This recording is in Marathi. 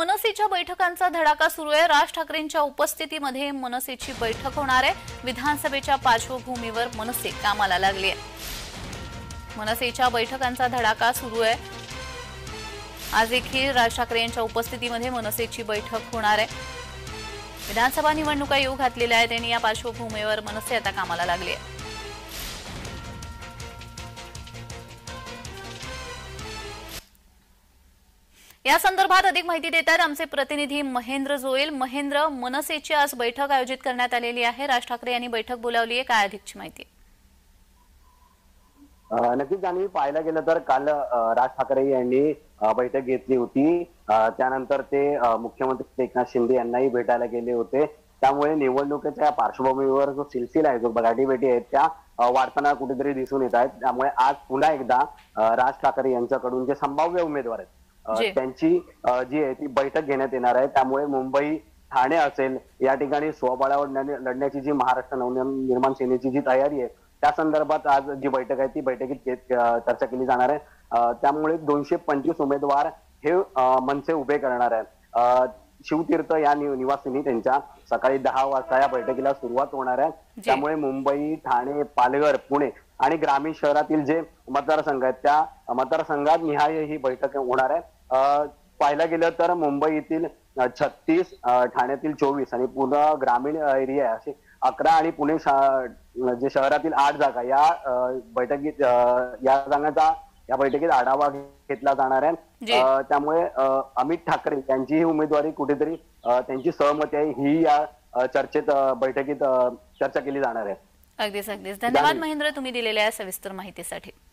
मनसेच्या बैठकांचा धडाका सुरू आहे। राज ठाकरेंच्या उपस्थितीमध्ये मनसेची बैठक होणार आहे। विधानसभेच्या पार्श्वभूमीवर मनसे कामाला लागली आहे। मनसेच्या बैठकांचा धडाका सुरू आहे। आज देखील राज ठाकरे यांच्या उपस्थितीमध्ये मनसेची बैठक होणार आहे। विधानसभा निवडणुका येऊ घातलेल्या आहेत आणि या पार्श्वभूमीवर मनसे आता कामाला लागली आहे। या संदर्भात अधिक माहिती देतात आमचे प्रतिनिधी महेंद्र जोयल। महेंद्र, मनसेची आज बैठक आयोजित करण्यात आलेली आहे। राज ठाकरे यांनी बैठक बोलावली आहे, काय अधिकची माहिती? नक्कीच आणि पाहायला गेलं तर काल राज ठाकरे यांनी बैठक घेतली होती। त्यानंतर ते मुख्यमंत्री एकनाथ शिंदे यांनाही भेटायला गेले होते। त्यामुळे निवडणुकीच्या पार्श्वभूमीवर जो सिलसिला आहे, जो गाठीभेटी आहेत त्या वाढताना कुठेतरी दिसून येत आहेत। त्यामुळे आज पुन्हा एकदा राज ठाकरे यांच्याकडून जे संभाव्य उमेदवार आहेत त्यांची जी आहे ती बैठक घेण्यात येणार आहे। त्यामुळे मुंबई, ठाणे असेल या ठिकाणी स्वबळावर लढण्याची जी महाराष्ट्र नवनिर्माण सेनेची जी तयारी आहे त्या संदर्भात आज जी बैठक आहे ती बैठकीत चर्चा केली जाणार आहे। त्यामुळे 225 उमेदवार हे मनसे उभे करणार आहे। शिवतीर्थ या निवासिनी त्यांच्या सकाळी 10 वाजता या बैठकीला सुरुवात होणार आहे। त्यामुळे मुंबई, ठाणे, पालघर, पुणे आणि ग्रामीण शहरातील जे मतदारसंघ आहेत त्या मतदारसंघात निहाय ही बैठक होणार आहे। पाहायला गेलं तर मुंबईतील 36, ठाण्यातील 24 आणि पुणे ग्रामीण एरिया असे 11 आणि पुणे जे शहरातील 8 जागा या बैठकीत या बैठकीत आढावा घेतला जाणार आहे। त्यामुळे अमित ठाकरे यांची ही उमेदवारी कुठेतरी त्यांची सहमती आहे ही या चर्चेत बैठकीत चर्चा केली जाणार आहे। अगदीच धन्यवाद महेंद्र, तुम्ही दिलेल्या सविस्तर माहितीसाठी।